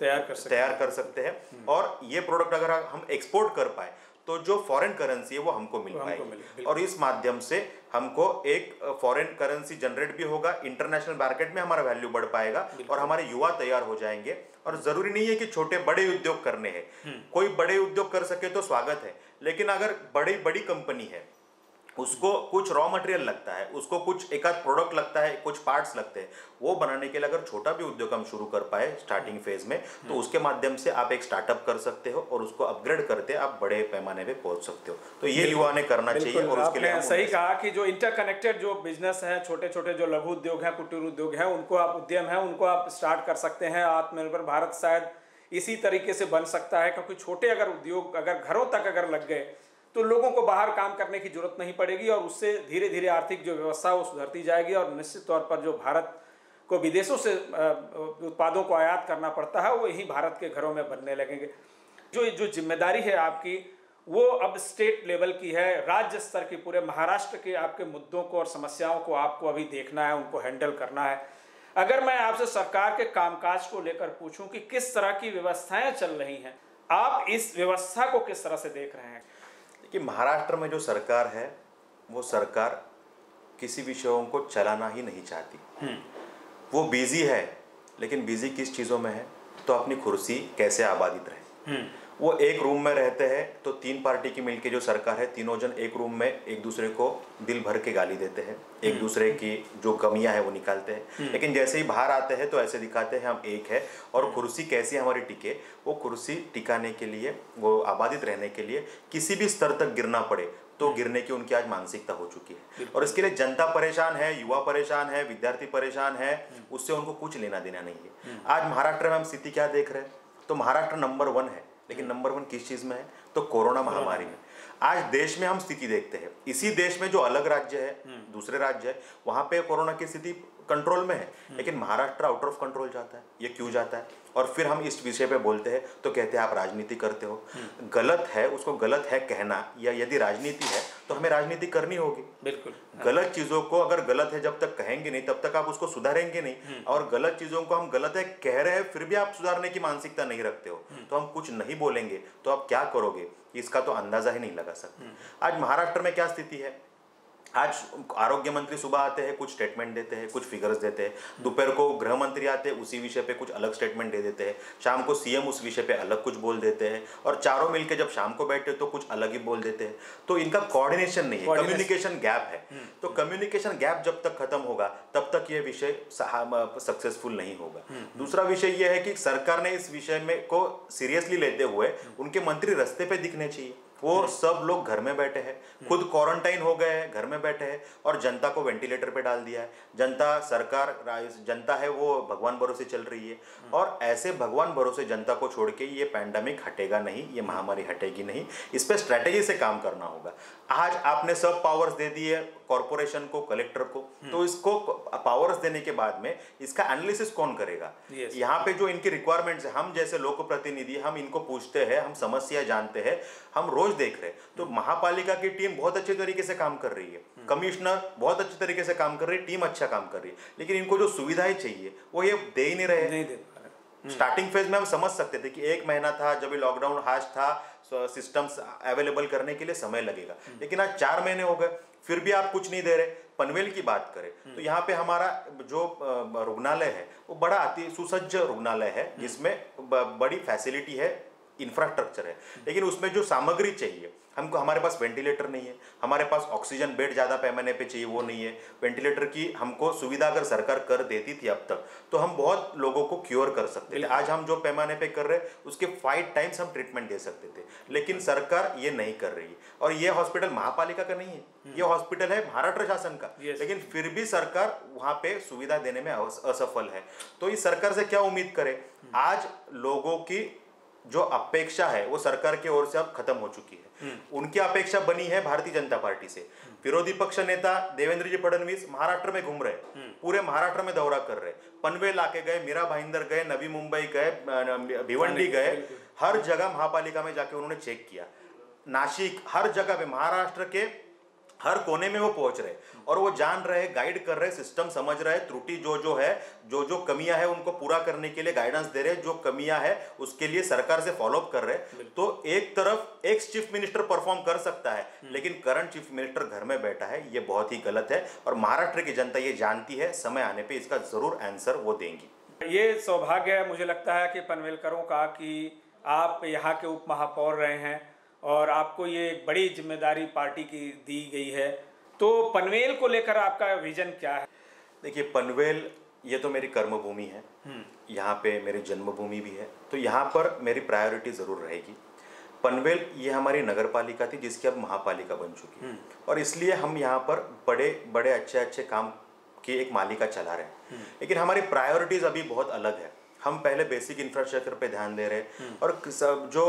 तैयार कर सकते हैं। और ये प्रोडक्ट अगर हम एक्सपोर्ट कर पाए तो जो फॉरेन करेंसी है वो हमको मिल पाएगी और इस माध्यम से हमको एक फॉरेन करेंसी जनरेट भी होगा, इंटरनेशनल मार्केट में हमारा वैल्यू बढ़ पाएगा और हमारे युवा तैयार हो जाएंगे। और जरूरी नहीं है कि छोटे बड़े उद्योग करने हैं, कोई बड़े उद्योग कर सके तो स्वागत है, लेकिन अगर बड़ी कंपनी है, उसको कुछ रॉ मटेरियल लगता है, उसको कुछ एक आध प्रोडक्ट लगता है, कुछ पार्ट्स लगते हैं, वो बनाने के लिए अगर छोटा भी उद्योग हम शुरू कर पाए स्टार्टिंग फेज में तो उसके माध्यम से आप एक स्टार्टअप कर सकते हो और उसको अपग्रेड करते आप बड़े पैमाने पे पहुंच सकते हो। तो ये युवा ने करना चाहिए। और उसके लिए सही कहा कि जो इंटरकनेक्टेड जो बिजनेस है, छोटे छोटे जो लघु उद्योग हैं, कुटीर उद्योग हैं, उनको आप उद्यम है उनको आप स्टार्ट कर सकते हैं। आत्मनिर्भर भारत शायद इसी तरीके से बन सकता है, क्योंकि छोटे अगर उद्योग अगर घरों तक अगर लग गए तो लोगों को बाहर काम करने की जरूरत नहीं पड़ेगी और उससे धीरे धीरे आर्थिक जो व्यवस्था है वो सुधरती जाएगी और निश्चित तौर पर जो भारत को विदेशों से उत्पादों को आयात करना पड़ता है वो यहीं भारत के घरों में बनने लगेंगे। जो जिम्मेदारी है आपकी वो अब स्टेट लेवल की है, राज्य स्तर की, पूरे महाराष्ट्र के आपके मुद्दों को और समस्याओं को आपको अभी देखना है, उनको हैंडल करना है। अगर मैं आपसे सरकार के कामकाज को लेकर पूछूं कि किस तरह की व्यवस्थाएं चल रही हैं, आप इस व्यवस्था को किस तरह से देख रहे हैं? कि महाराष्ट्र में जो सरकार है वो सरकार किसी विषयों को चलाना ही नहीं चाहती। वो बिजी है, लेकिन बिजी किस चीज़ों में है? तो अपनी कुर्सी कैसे आबादित रहे। वो एक रूम में रहते हैं तो 3 पार्टी की मिलके जो सरकार है, तीनों जन एक रूम में एक दूसरे को दिल भर के गाली देते हैं, एक दूसरे की जो कमियां है वो निकालते हैं, लेकिन जैसे ही बाहर आते हैं तो ऐसे दिखाते हैं हम एक है। और कुर्सी कैसी हमारी टिके, वो कुर्सी टिकाने के लिए, वो आबादित रहने के लिए किसी भी स्तर तक गिरना पड़े तो गिरने की उनकी आज मानसिकता हो चुकी है। और इसके लिए जनता परेशान है, युवा परेशान है, विद्यार्थी परेशान है, उससे उनको कुछ लेना देना नहीं है। आज महाराष्ट्र में हम स्थिति क्या देख रहे हैं? तो महाराष्ट्र नंबर 1 है, लेकिन नंबर 1 किस चीज़ में है? तो कोरोना महामारी में। आज देश में हम स्थिति देखते हैं, इसी देश में जो अलग राज्य है, दूसरे राज्य है, वहाँ पे कोरोना की स्थिति कंट्रोल में है, लेकिन महाराष्ट्र आउट ऑफ कंट्रोल जाता है। ये क्यों जाता है? और फिर हम इस विषय पे बोलते हैं तो कहते हैं आप राजनीति करते हो। गलत है, उसको गलत है कहना, या यदि राजनीति है तो हमें राजनीति करनी होगी। बिल्कुल। गलत चीज़ों को अगर गलत है जब तक कहेंगे नहीं तब तक आप उसको सुधारेंगे नहीं। और गलत चीज़ों को हम गलत है कह रहे हैं फिर भी आप सुधारने की मानसिकता नहीं रखते हो, तो हम कुछ नहीं बोलेंगे तो आप क्या करोगे इसका तो अंदाजा ही नहीं लगा सकते। आज महाराष्ट्र में क्या स्थिति है? आज आरोग्य मंत्री सुबह आते हैं, कुछ स्टेटमेंट देते हैं, कुछ फिगर्स देते हैं, दोपहर को गृह मंत्री आते हैं, उसी विषय पे कुछ अलग स्टेटमेंट दे देते हैं, शाम को सीएम उस विषय पे अलग कुछ बोल देते हैं, और चारों मिलके जब शाम को बैठते तो कुछ अलग ही बोल देते हैं। तो इनका कोऑर्डिनेशन नहीं है, कम्युनिकेशन गैप है। तो कम्युनिकेशन गैप जब तक खत्म होगा तब तक ये विषय सक्सेसफुल नहीं होगा। दूसरा विषय यह है कि सरकार ने इस विषय में को सीरियसली लेते हुए उनके मंत्री रास्ते पे दिखने चाहिए। वो सब लोग घर में बैठे हैं, खुद क्वारंटाइन हो गए हैं, घर में बैठे हैं और जनता को वेंटिलेटर पे डाल दिया है। जनता है वो भगवान भरोसे चल रही है, और ऐसे भगवान भरोसे जनता को छोड़ के ये पैंडेमिक हटेगा नहीं, ये महामारी हटेगी नहीं। इस पे स्ट्रैटेजी से काम करना होगा। आज आपने सब पावर्स दे दिए कॉर्पोरेशन को, कलेक्टर को, तो इसको पावर्स देने के बाद में इसका एनालिसिस कौन करेगा? यहाँ पे जो इनकी रिक्वायरमेंट्स है, हम जैसे लोक प्रतिनिधि हम इनको पूछते हैं, हम समस्या जानते हैं, हम रोज देख रहे हैं। तो महापालिका की टीम बहुत अच्छे तरीके से काम कर रही है, कमिश्नर बहुत अच्छे तरीके से काम कर रही है, टीम अच्छा काम कर रही है, लेकिन इनको जो सुविधाएं चाहिए वो ये दे ही नहीं रहे। स्टार्टिंग फेज में हम समझ सकते थे कि 1 महीना था जब लॉकडाउन हाश था, सिस्टम्स अवेलेबल करने के लिए समय लगेगा, लेकिन आज 4 महीने हो गए फिर भी आप कुछ नहीं दे रहे। पनवेल की बात करें तो यहाँ पे हमारा जो रुग्णालय है वो बड़ा अति सुसज्ज रुग्णालय है, जिसमें बड़ी फैसिलिटी है इंफ्रास्ट्रक्चर है, लेकिन उसमें जो सामग्री चाहिए हमको, हमारे पास वेंटिलेटर नहीं है, हमारे पास ऑक्सीजन बेड ज़्यादा पैमाने पे चाहिए वो नहीं है, वेंटिलेटर की हमको सुविधा अगर सरकार कर देती थी अब तक तो हम बहुत लोगों को क्योर कर सकते थे। आज हम जो पैमाने पे कर रहे हैं उसके 5 टाइम्स हम ट्रीटमेंट दे सकते थे, लेकिन सरकार ये नहीं कर रही। और ये हॉस्पिटल महापालिका का नहीं है, ये हॉस्पिटल है महाराष्ट्र शासन का, लेकिन फिर भी सरकार वहाँ पे सुविधा देने में असफल है। तो इस सरकार से क्या उम्मीद करें? आज लोगों की जो अपेक्षा है वो सरकार की ओर से अब खत्म हो चुकी है। उनकी अपेक्षा बनी है भारतीय जनता पार्टी से। विरोधी पक्ष नेता देवेंद्र जी फडणवीस महाराष्ट्र में घूम रहे, पूरे महाराष्ट्र में दौरा कर रहे, पनवेल आके गए, मीरा भाईंदर गए, नवी मुंबई गए, भिवंडी गए, हर जगह महापालिका में जाके उन्होंने चेक किया। नासिक, हर जगह पे महाराष्ट्र के हर कोने में वो पहुंच रहे और वो जान रहे, गाइड कर रहे, सिस्टम समझ रहे, त्रुटि जो है, जो कमियां है उनको पूरा करने के लिए गाइडेंस दे रहे, जो कमियां है उसके लिए सरकार से फॉलोअप कर रहे। तो एक तरफ एक्स चीफ मिनिस्टर परफॉर्म कर सकता है, लेकिन करंट चीफ मिनिस्टर घर में बैठा है, ये बहुत ही गलत है और महाराष्ट्र की जनता ये जानती है। समय आने पर इसका जरूर आंसर वो देंगी। ये सौभाग्य है मुझे लगता है कि पनवेलकरों का कि आप यहाँ के उप महापौर रहे हैं और आपको ये एक बड़ी जिम्मेदारी पार्टी की दी गई है। तो पनवेल को लेकर आपका विजन क्या है? देखिए, पनवेल ये तो मेरी कर्मभूमि है, यहाँ पे मेरी जन्मभूमि भी है, तो यहाँ पर मेरी प्रायोरिटी ज़रूर रहेगी। पनवेल ये हमारी नगर पालिका थी जिसकी अब महापालिका बन चुकी है और इसलिए हम यहाँ पर बड़े बड़े अच्छे काम की एक मालिका चला रहे हैं, लेकिन हमारी प्रायोरिटीज़ अभी बहुत अलग है। हम पहले बेसिक इंफ्रास्ट्रक्चर पे ध्यान दे रहे हैं और जो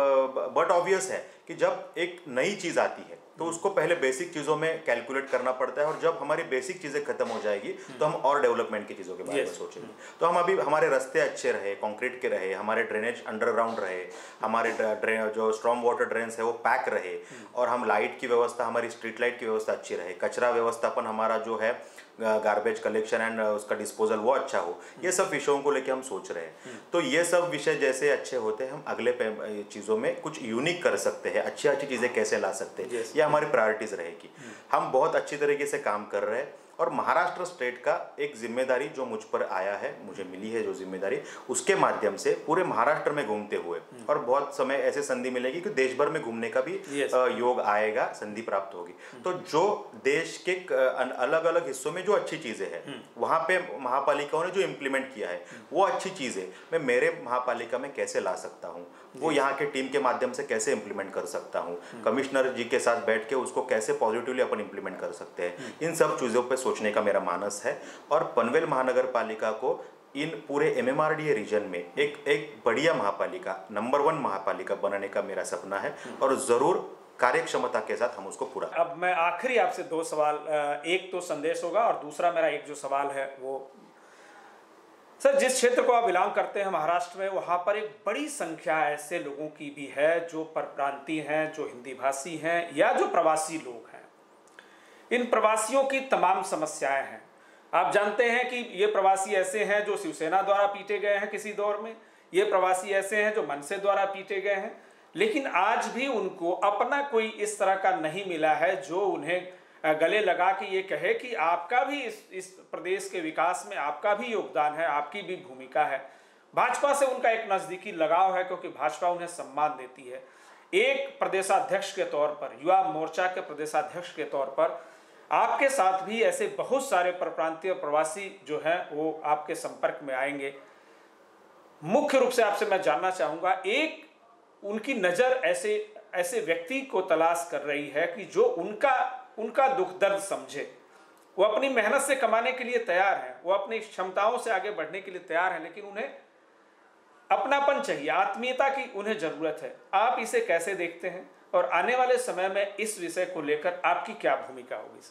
बट ऑब्वियस है कि जब एक नई चीज़ आती है तो उसको पहले बेसिक चीज़ों में कैलकुलेट करना पड़ता है और जब हमारी बेसिक चीज़ें खत्म हो जाएगी तो हम और डेवलपमेंट की चीज़ों के बारे में सोचेंगे। तो हम अभी हमारे रास्ते अच्छे रहे, कंक्रीट के रहे, हमारे ड्रेनेज अंडरग्राउंड रहे, हमारे जो स्ट्रॉन्ग वाटर ड्रेन्स है वो पैक रहे और हम लाइट की व्यवस्था, हमारी स्ट्रीट लाइट की व्यवस्था अच्छी रहे, कचरा व्यवस्थापन हमारा जो है गार्बेज कलेक्शन एंड उसका डिस्पोजल वो अच्छा हो, ये सब विषयों को लेके हम सोच रहे हैं। तो ये सब विषय जैसे अच्छे होते हैं हम अगले चीज़ों में कुछ यूनिक कर सकते हैं, अच्छी चीज़ें कैसे ला सकते हैं, ये हमारी प्रायोरिटीज रहेगी। हम बहुत अच्छी तरीके से काम कर रहे हैं और महाराष्ट्र स्टेट का एक जिम्मेदारी जो मुझ पर आया है, मुझे मिली है जो जिम्मेदारी, उसके माध्यम से पूरे महाराष्ट्र में घूमते हुए और बहुत समय ऐसे संधि मिलेगी कि देश भर में घूमने का भी योग आएगा, संधि प्राप्त होगी। तो जो देश के अलग अलग हिस्सों में जो अच्छी चीज़ें हैं वहाँ पे महापालिकाओं ने जो इम्प्लीमेंट किया है वो अच्छी चीज़ें मैं मेरे महापालिका में कैसे ला सकता हूँ, वो यहाँ के टीम के माध्यम से कैसे इम्प्लीमेंट कर सकता हूँ, कमिश्नर जी के साथ बैठ के उसको कैसे पॉजिटिवली अपन इम्प्लीमेंट कर सकते हैं, इन सब चीज़ों पे सोचने का मेरा मानस है। और पनवेल महानगर पालिका को इन पूरे MMRDA रीजन में एक बढ़िया महापालिका, नंबर 1 महापालिका बनाने का मेरा सपना है और ज़रूर कार्यक्षमता के साथ हम उसको पूरा। अब मैं आखिरी आपसे 2 सवाल, एक तो संदेश होगा और दूसरा मेरा एक जो सवाल है वो, सर जिस क्षेत्र को आप बिलोंग करते हैं महाराष्ट्र में, वहाँ पर एक बड़ी संख्या ऐसे लोगों की भी है जो परप्रांतीय हैं, जो हिंदी भाषी हैं या जो प्रवासी लोग हैं। इन प्रवासियों की तमाम समस्याएं हैं। आप जानते हैं कि ये प्रवासी ऐसे हैं जो शिवसेना द्वारा पीटे गए हैं किसी दौर में, ये प्रवासी ऐसे हैं जो मनसे द्वारा पीटे गए हैं, लेकिन आज भी उनको अपना कोई इस तरह का नहीं मिला है जो उन्हें गले लगा के ये कहे कि आपका भी इस प्रदेश के विकास में आपका भी योगदान है, आपकी भी भूमिका है। भाजपा से उनका एक नज़दीकी लगाव है क्योंकि भाजपा उन्हें सम्मान देती है। एक प्रदेशाध्यक्ष के तौर पर, युवा मोर्चा के प्रदेशाध्यक्ष के तौर पर आपके साथ भी ऐसे बहुत सारे परप्रांतीय प्रवासी जो हैं वो आपके संपर्क में आएंगे। मुख्य रूप से आपसे मैं जानना चाहूँगा, एक उनकी नज़र ऐसे व्यक्ति को तलाश कर रही है कि जो उनका दुख दर्द समझे। वो अपनी मेहनत से कमाने के लिए तैयार हैं, वो अपनी क्षमताओं से आगे बढ़ने के लिए तैयार हैं, लेकिन उन्हें अपनापन चाहिए, आत्मीयता की उन्हें ज़रूरत है। आप इसे कैसे देखते हैं और आने वाले समय में इस विषय को लेकर आपकी क्या भूमिका होगी?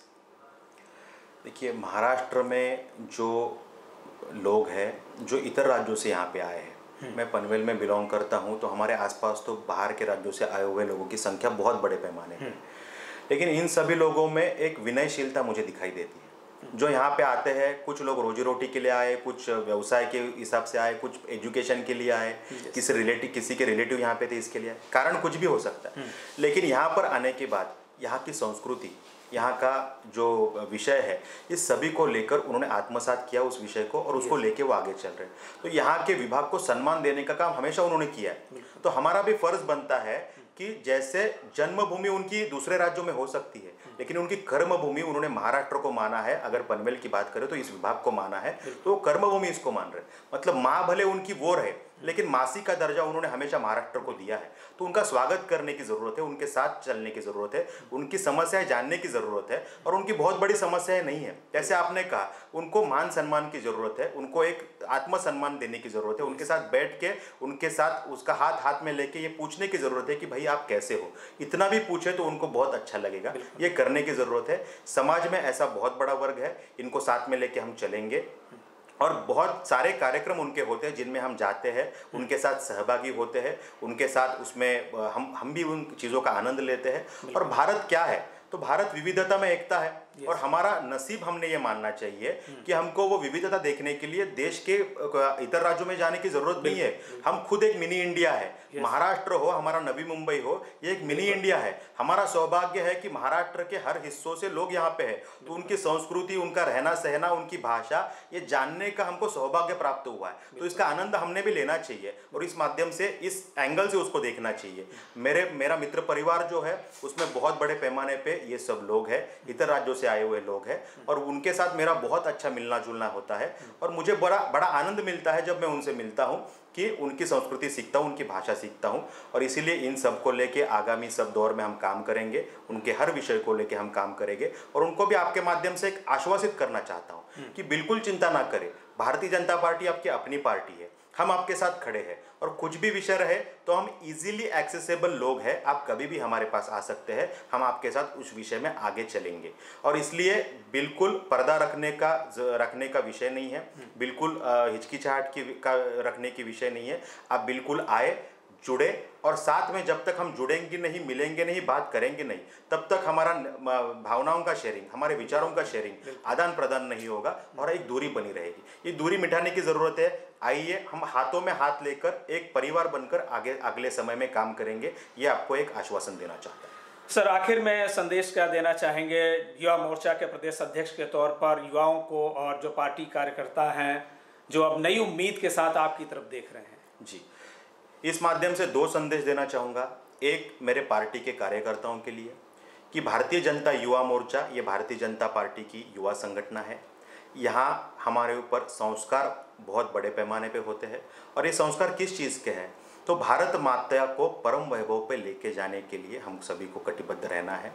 देखिए, महाराष्ट्र में जो लोग हैं जो इतर राज्यों से यहाँ पे आए हैं, मैं पनवेल में बिलोंग करता हूँ, तो हमारे आसपास तो बाहर के राज्यों से आए हुए लोगों की संख्या बहुत बड़े पैमाने पर, लेकिन इन सभी लोगों में एक विनयशीलता मुझे दिखाई देती है। जो यहाँ पे आते हैं, कुछ लोग रोजी रोटी के लिए आए, कुछ व्यवसाय के हिसाब से आए, कुछ एजुकेशन के लिए आए, किसी के रिलेटिव यहाँ पे थे इसके लिए आए, कारण कुछ भी हो सकता है। लेकिन यहाँ पर आने के बाद यहाँ की संस्कृति, यहाँ का जो विषय है, इस सभी को लेकर उन्होंने आत्मसात किया उस विषय को, और उसको लेके वो आगे चल रहे हैं। तो यहाँ के विभाग को सम्मान देने का काम हमेशा उन्होंने किया है। तो हमारा भी फर्ज बनता है कि जैसे जन्मभूमि उनकी दूसरे राज्यों में हो सकती है, लेकिन उनकी कर्मभूमि उन्होंने महाराष्ट्र को माना है। अगर पनवेल की बात करें तो इस विभाग को माना है, तो कर्मभूमि इसको मान रहे, मतलब माँ भले उनकी वो रहे, लेकिन मासी का दर्जा उन्होंने हमेशा महाराष्ट्र को दिया है। तो उनका स्वागत करने की ज़रूरत है, उनके साथ चलने की ज़रूरत है, उनकी समस्याएं जानने की ज़रूरत है। और उनकी बहुत बड़ी समस्याएं नहीं है, जैसे आपने कहा, उनको मान सम्मान की ज़रूरत है, उनको एक आत्मसम्मान देने की ज़रूरत है। उनके साथ बैठ के, उनके साथ उसका हाथ हाथ में लेके ये पूछने की ज़रूरत है कि भाई आप कैसे हो। इतना भी पूछे तो उनको बहुत अच्छा लगेगा, ये करने की ज़रूरत है। समाज में ऐसा बहुत बड़ा वर्ग है, इनको साथ में लेके हम चलेंगे। और बहुत सारे कार्यक्रम उनके होते हैं जिनमें हम जाते हैं, उनके साथ सहभागी होते हैं, उनके साथ उसमें हम भी उन चीज़ों का आनंद लेते हैं। और भारत क्या है, तो भारत विविधता में एकता है। और हमारा नसीब, हमने ये मानना चाहिए कि हमको वो विविधता देखने के लिए देश के इतर राज्यों में जाने की जरूरत नहीं है। हम खुद एक मिनी इंडिया है। महाराष्ट्र हो, हमारा नवी मुंबई हो, ये एक मिनी इंडिया है। हमारा सौभाग्य है कि महाराष्ट्र के हर हिस्सों से लोग यहाँ पे है, तो उनकी संस्कृति, उनका रहना सहना, उनकी भाषा, ये जानने का हमको सौभाग्य प्राप्त हुआ है। तो इसका आनंद हमने भी लेना चाहिए और इस माध्यम से, इस एंगल से उसको देखना चाहिए। मेरा मित्र परिवार जो है, उसमें बहुत बड़े पैमाने पे ये सब लोग हैं, इतर राज्यों से आए हुए लोग हैं, और उनके साथ मेरा बहुत अच्छा मिलना जुलना होता है। और मुझे बड़ा आनंद मिलता है जब मैं उनसे मिलता हूँ, कि उनकी संस्कृति सीखता हूँ, उनकी भाषा सीखता हूँ। और इसीलिए इन सब को लेके आगामी सब दौर में हम काम करेंगे, उनके हर विषय को लेके हम काम करेंगे। और उनको भी आपके माध्यम से एक आश्वासित करना चाहता हूँ कि बिल्कुल चिंता ना करें, भारतीय जनता पार्टी आपकी अपनी पार्टी है, हम आपके साथ खड़े हैं। और कुछ भी विषय रहे तो हम इजीली एक्सेसिबल लोग हैं, आप कभी भी हमारे पास आ सकते हैं, हम आपके साथ उस विषय में आगे चलेंगे। और इसलिए बिल्कुल पर्दा रखने का विषय नहीं है, बिल्कुल हिचकिचाहट का रखने की विषय नहीं है। आप बिल्कुल आए, जुड़े, और साथ में जब तक हम जुड़ेंगे नहीं, मिलेंगे नहीं, बात करेंगे नहीं, तब तक हमारा भावनाओं का शेयरिंग, हमारे विचारों का शेयरिंग, आदान प्रदान नहीं होगा और एक दूरी बनी रहेगी। ये दूरी मिटाने की ज़रूरत है। आइए हम हाथों में हाथ लेकर एक परिवार बनकर आगे अगले समय में काम करेंगे, ये आपको एक आश्वासन देना चाहता है। सर, आखिर में संदेश क्या देना चाहेंगे युवा मोर्चा के प्रदेश अध्यक्ष के तौर पर युवाओं को, और जो पार्टी कार्यकर्ता हैं जो अब नई उम्मीद के साथ आपकी तरफ देख रहे हैं? जी, इस माध्यम से दो संदेश देना चाहूँगा। एक मेरे पार्टी के कार्यकर्ताओं के लिए कि भारतीय जनता युवा मोर्चा ये भारतीय जनता पार्टी की युवा संगठन है। यहाँ हमारे ऊपर संस्कार बहुत बड़े पैमाने पे होते हैं, और ये संस्कार किस चीज़ के हैं, तो भारत माता को परम वैभव पे लेके जाने के लिए हम सभी को कटिबद्ध रहना है।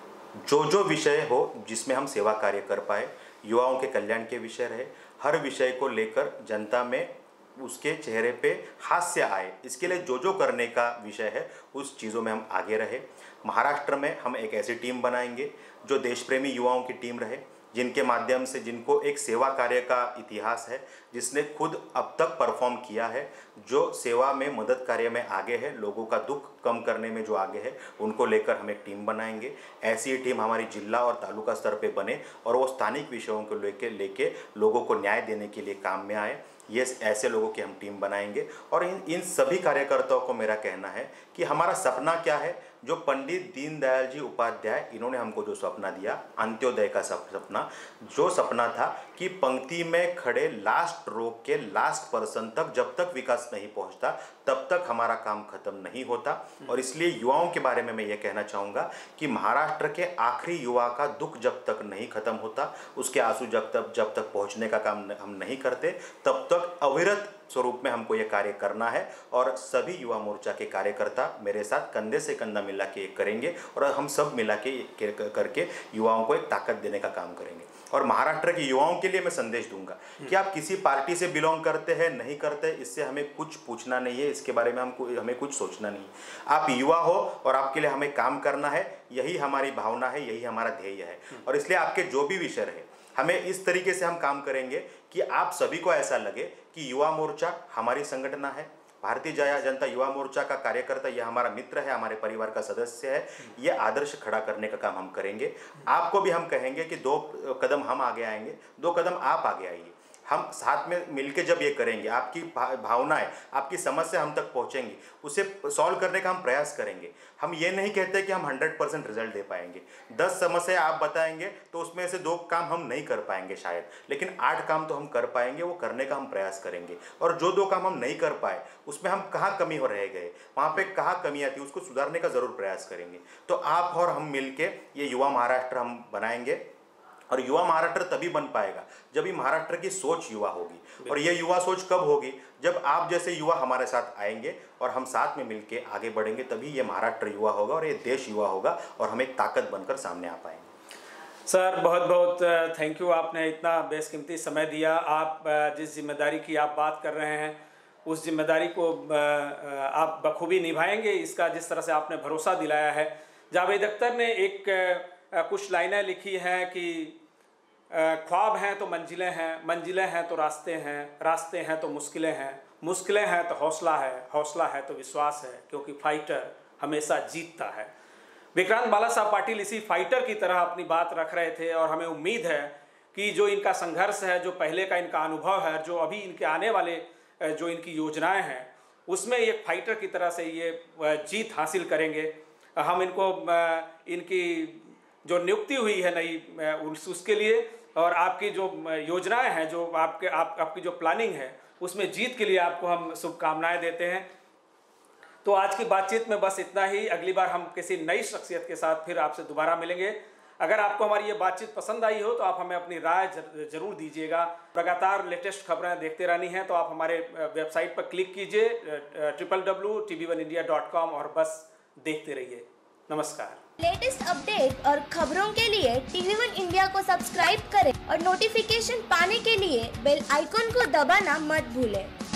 जो विषय हो जिसमें हम सेवा कार्य कर पाए, युवाओं के कल्याण के विषय रहे, हर विषय को लेकर जनता में उसके चेहरे पे हास्य आए, इसके लिए जो करने का विषय है उस चीज़ों में हम आगे रहे। महाराष्ट्र में हम एक ऐसी टीम बनाएंगे जो देश प्रेमी युवाओं की टीम रहे, जिनके माध्यम से, जिनको एक सेवा कार्य का इतिहास है, जिसने खुद अब तक परफॉर्म किया है, जो सेवा में, मदद कार्य में आगे है, लोगों का दुख कम करने में जो आगे है, उनको लेकर हम एक टीम बनाएंगे। ऐसी टीम हमारी जिला और तालुका स्तर पे बने और वो स्थानिक विषयों को लेके लोगों को न्याय देने के लिए काम में आए। ये ऐसे लोगों की हम टीम बनाएंगे। और इन सभी कार्यकर्ताओं को मेरा कहना है कि हमारा सपना क्या है, जो पंडित दीनदयाल जी उपाध्याय, इन्होंने हमको जो सपना दिया, अंत्योदय का सपना, जो सपना था कि पंक्ति में खड़े लास्ट रो के लास्ट पर्सन तक जब तक विकास नहीं पहुंचता तब तक हमारा काम खत्म नहीं होता। और इसलिए युवाओं के बारे में मैं ये कहना चाहूँगा कि महाराष्ट्र के आखिरी युवा का दुख जब तक नहीं खत्म होता, उसके आंसू जब तक पहुँचने का काम हम नहीं करते, तब तक अविरत स्वरूप में हमको ये कार्य करना है। और सभी युवा मोर्चा के कार्यकर्ता मेरे साथ कंधे से कंधा मिला के करेंगे, और हम सब मिला के करके युवाओं को एक ताकत देने का काम करेंगे। और महाराष्ट्र के युवाओं के लिए मैं संदेश दूंगा कि आप किसी पार्टी से बिलोंग करते हैं नहीं करते, इससे हमें कुछ पूछना नहीं है, इसके बारे में हमें कुछ सोचना नहीं है। आप युवा हो और आपके लिए हमें काम करना है, यही हमारी भावना है, यही हमारा ध्येय है। और इसलिए आपके जो भी विषय रहे, हमें इस तरीके से हम काम करेंगे कि आप सभी को ऐसा लगे कि युवा मोर्चा हमारी संगठन है, भारतीय जनता युवा मोर्चा का कार्यकर्ता ये हमारा मित्र है, हमारे परिवार का सदस्य है, ये आदर्श खड़ा करने का काम हम करेंगे। आपको भी हम कहेंगे कि 2 कदम हम आगे आएंगे, 2 कदम आप आगे आइए। हम साथ में मिलके जब ये करेंगे, आपकी भावनाएं, आपकी समस्या हम तक पहुंचेंगी, उसे सॉल्व करने का हम प्रयास करेंगे। हम ये नहीं कहते कि हम 100% रिजल्ट दे पाएंगे। 10 समस्या आप बताएंगे तो उसमें से 2 काम हम नहीं कर पाएंगे शायद, लेकिन 8 काम तो हम कर पाएंगे, वो करने का हम प्रयास करेंगे। और जो 2 काम हम नहीं कर पाए उसमें हम कहाँ कमी हो रह गए, वहाँ पे कहाँ कमियाँ थी, उसको सुधारने का ज़रूर प्रयास करेंगे। तो आप और हम मिलके ये युवा महाराष्ट्र हम बनाएंगे। और युवा महाराष्ट्र तभी बन पाएगा जब ये महाराष्ट्र की सोच युवा होगी। और ये युवा सोच कब होगी? जब आप जैसे युवा हमारे साथ आएंगे और हम साथ में मिलके आगे बढ़ेंगे, तभी ये महाराष्ट्र युवा होगा और ये देश युवा होगा और हम एक ताकत बनकर सामने आ पाएंगे। सर बहुत बहुत थैंक यू, आपने इतना बेशकीमती समय दिया। आप जिस जिम्मेदारी की आप बात कर रहे हैं उस जिम्मेदारी को आप बखूबी निभाएंगे, इसका जिस तरह से आपने भरोसा दिलाया है। जावेद अख्तर ने एक कुछ लाइनें लिखी हैं कि ख्वाब हैं तो मंजिलें हैं, मंजिलें हैं तो रास्ते हैं, रास्ते हैं तो मुश्किलें हैं, मुश्किलें हैं तो हौसला है, हौसला है तो विश्वास है, क्योंकि फाइटर हमेशा जीतता है। विक्रांत बाला साहब पाटिल इसी फाइटर की तरह अपनी बात रख रहे थे और हमें उम्मीद है कि जो इनका संघर्ष है, जो पहले का इनका अनुभव है, जो अभी इनके आने वाले जो इनकी योजनाएं हैं, उसमें एक फाइटर की तरह से ये जीत हासिल करेंगे। हम इनको इनकी जो नियुक्ति हुई है नई उसके लिए और आपकी जो योजनाएं हैं, जो आपकी जो प्लानिंग है, उसमें जीत के लिए आपको हम शुभकामनाएं देते हैं। तो आज की बातचीत में बस इतना ही। अगली बार हम किसी नई शख्सियत के साथ फिर आपसे दोबारा मिलेंगे। अगर आपको हमारी ये बातचीत पसंद आई हो तो आप हमें अपनी राय जरूर दीजिएगा। लगातार लेटेस्ट खबरें देखते रहनी हैं तो आप हमारे वेबसाइट पर क्लिक कीजिए www.tv1india.com और बस देखते रहिए। नमस्कार। लेटेस्ट अपडेट और खबरों के लिए TV1 इंडिया को सब्सक्राइब करें और नोटिफिकेशन पाने के लिए बेल आइकॉन को दबाना मत भूलें।